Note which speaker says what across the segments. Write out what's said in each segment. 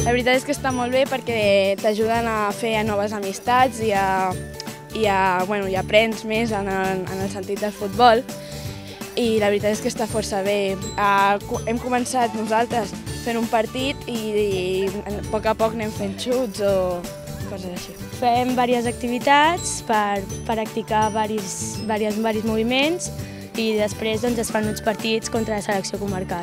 Speaker 1: La veritat és que està molt bé perquè t'ajuden a fer noves amistats i aprens més en el sentit del futbol. I la veritat és que està força bé. Hem començat nosaltres fent un partit i a poc anem fent xuts o coses així.
Speaker 2: Fem diverses activitats per practicar diversos moviments i després es fan uns partits contra la selecció comarcal.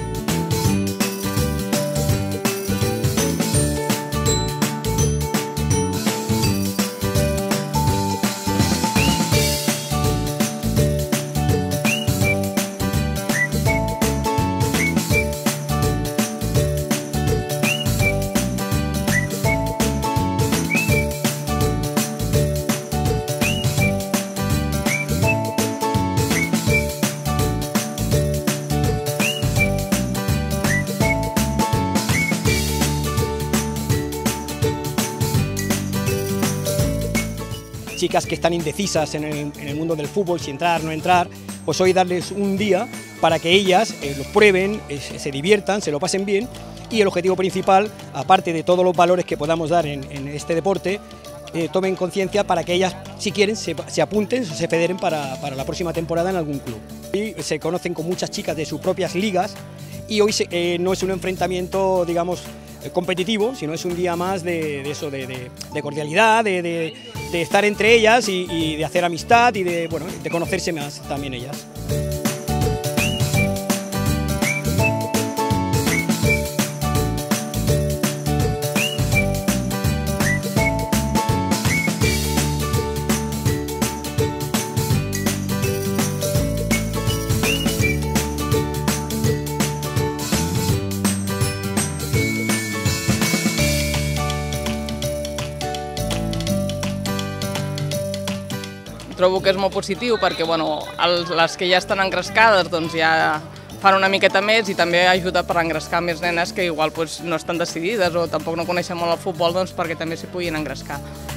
Speaker 3: Chicas que están indecisas en el mundo del fútbol, si entrar o no entrar, pues hoy darles un día para que ellas lo prueben, se diviertan, se lo pasen bien, y el objetivo principal, aparte de todos los valores que podamos dar en este deporte, tomen conciencia para que ellas, si quieren, se apunten, se federen para la próxima temporada en algún club. Y se conocen con muchas chicas de sus propias ligas y hoy no es un enfrentamiento, digamos, competitivo, sino es un día más de cordialidad, de estar entre ellas y de hacer amistad y de conocerse más también ellas.
Speaker 4: Trobo que és molt positiu perquè les que ja estan engrescades ja fan una miqueta més i també ajuda per engrescar més nenes que igual no estan decidides o tampoc no coneixen molt el futbol perquè també s'hi puguin engrescar.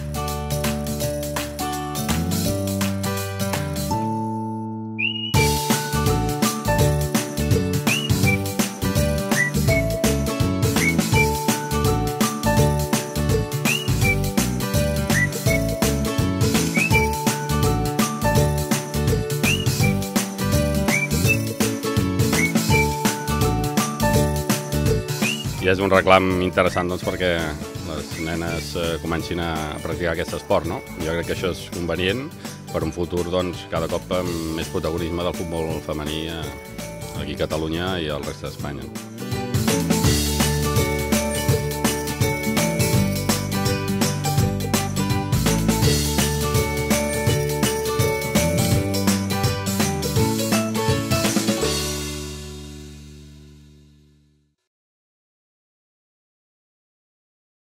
Speaker 5: I és un reclam interessant perquè les nenes comencin a practicar aquest esport. Jo crec que això és convenient per un futur cada cop amb més protagonisme del futbol femení aquí a Catalunya i al resta d'Espanya.